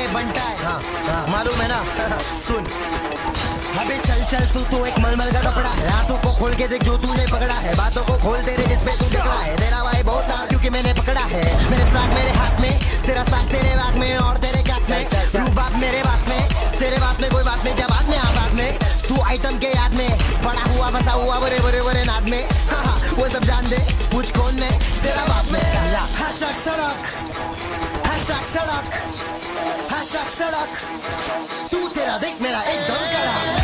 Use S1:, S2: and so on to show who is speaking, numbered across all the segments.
S1: बनता है। हाँ, मालूम है ना। सुन अबे चल चल तू एक मलमल का कपड़ा है। रातों को खोल के देख जो तूने पकड़ा है, बातों को खोल तेरे जिसपे तू बिगड़ा है। तेरा भाई बहुत नाम क्योंकि मैंने पकड़ा है। मेरे साथ मेरे हाथ में, तेरा साथ तेरे बात में और तेरे कैप में। तू बात मेरे बात में, तेरे बात में कोई बात नहीं। जब बात में आ बात में तू आइटम के याद में पड़ा हुआ बसा हुआ बरे बरे बरे नाद में। हाँ वो सब जान दे, पूछ कौन में तेरा बाप में। हैशटैग सड़क, हैशटैग सड़क, हैशटैग सड़क। तू तेरा देख मेरा एकदम कड़ा।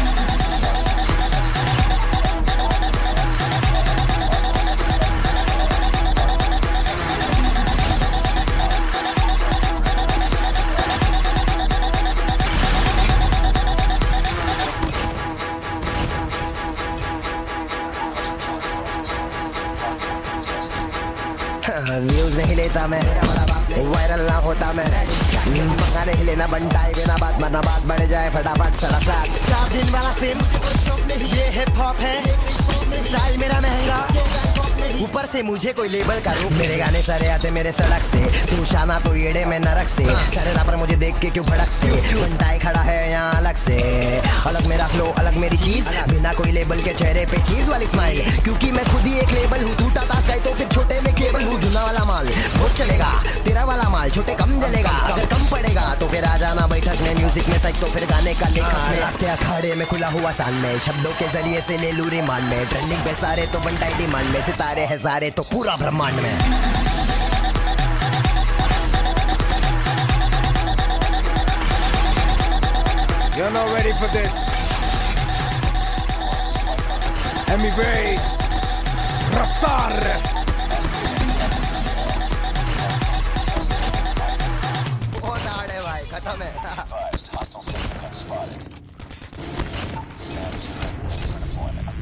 S1: व्यूज नहीं लेता मैं, वायरल ना होता मैं, पंगा नहीं लेना बनता है बिना बात, मरना बात बढ़ जाए फटाफट सारा साथ। 4 दिन वाला फिल्म ये हिप हॉप है, स्टाइल मेरा महंगा, ऊपर से मुझे कोई लेबल का रोक। मेरे गाने सारे आते मेरे सड़क से, तू शाना तो येड़े में नरक से। सारे रापर मुझे देख के क्यों भड़कते, बनता खड़ा है यहाँ अलग से। अलग मेरा फ्लो अलग मेरी चीज, बिना कोई लेबल के चेहरे पे चीज वाली स्माइल। क्योंकि मैं खुद ही एक लेबल हूँ, टूटा तास गए तो फिर छोटे में केबल हूँ। धुना वाला माल बहुत चलेगा, तेरा वाला माल छोटे कम जलेगा। अगर कम पड़ेगा तो फिर आ जाना बैठक में, म्यूजिक में सच तो फिर गाने का लेखक में। अखाड़े में खुला हुआ सान में, शब्दों के जरिए से ले लू रिमांड में। ट्रेंडिंग पे सारे तो बनता डिमांड में, सितारे है सारे तो पूरा ब्रह्मांड में।
S2: You're not ready for this. Emigrate. Raftar.
S1: बहुत हार्ड है भाई, खत्म है।
S3: Hostile signal gun spotted. Savage ready for deployment.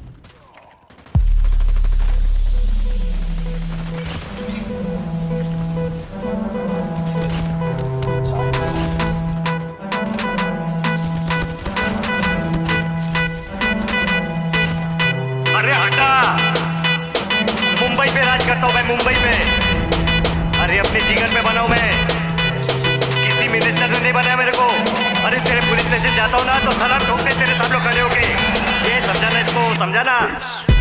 S4: अरे हटा, मुंबई पे राज करता हूँ मैं, मुंबई में। अरे अपने जिगर पे बनाऊँ मैं, किसी मिनिस्टर ने नहीं बनाया मेरे को। अरे तेरे पुलिस स्टेशन जाता हूँ ना तो सलाम ठोकते तेरे सब लोग खड़े होके। ये समझाना, इसको समझाना।